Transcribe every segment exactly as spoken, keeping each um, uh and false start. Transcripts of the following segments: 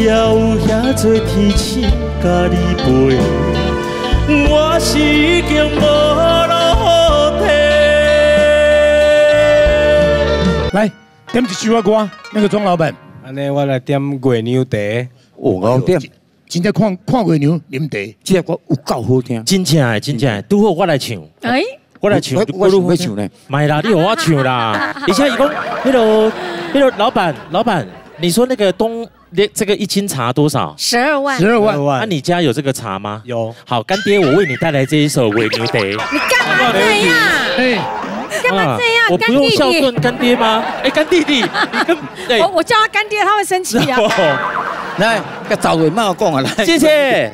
也有遐多天星甲你陪，我是已经无路退。 来，点一首歌，那个庄老板。 安尼，我来点月娘茶。 哦，我点。 真正看看月娘啉茶， 这个歌有够好听， 真正诶，真正诶，拄好我来唱。 哎， 我来唱， 我想要唱呢。 买啦，你有我唱啦。而且伊讲，那个那个老板，老板，你说那个东那这个一斤茶多少？ 十二万。 十二万。 那你家有这个茶吗？ 有。 好，干爹，我为你带来这一首《月娘茶》。 你干嘛这样？ 哎， 干嘛这样？ 我不用孝顺干爹吗？哎，干弟弟，你跟对， 我我叫他干爹，他会生气啊。 来，甲赵伟茂讲啊，来， 谢谢。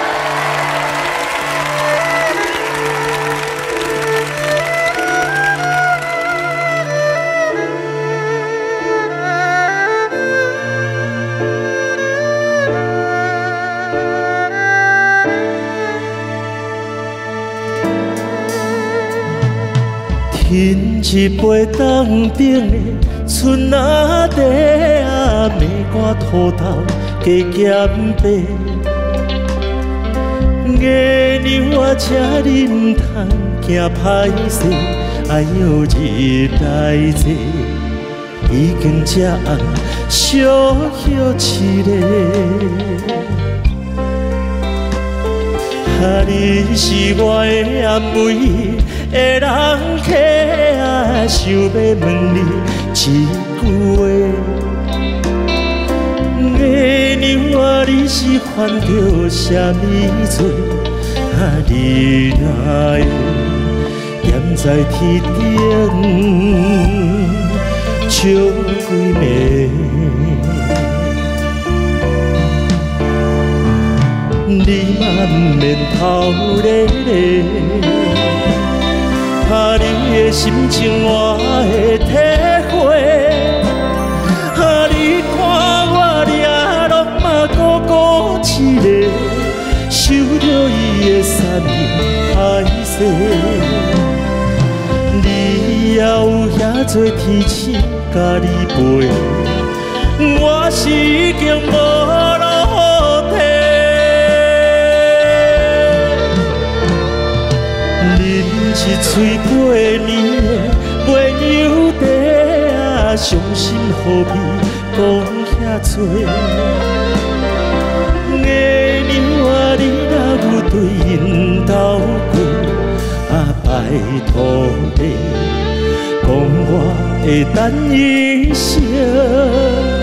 饮一杯当顶的春仔茶啊，暝瓜土豆加减白。月娘我请恁通行歹势，哎呦日来坐，已经这暗小休一个。啊，你是我的安慰。 的人客啊，想要问你一句话，月娘啊，你是犯着什么罪？啊，你哪会踮在天顶笑规暝？你满面头咧咧。 啊，你的心情我会体会。啊，你看我俩拢嘛孤孤一个，受着伊的残忍歹势。你也有遐多天星甲你陪，我是已经无路退。 一嘴过年的月娘茶啊，伤心何必讲遐多？月娘啊，你若有对因头过，啊拜托你，讲我会等一声。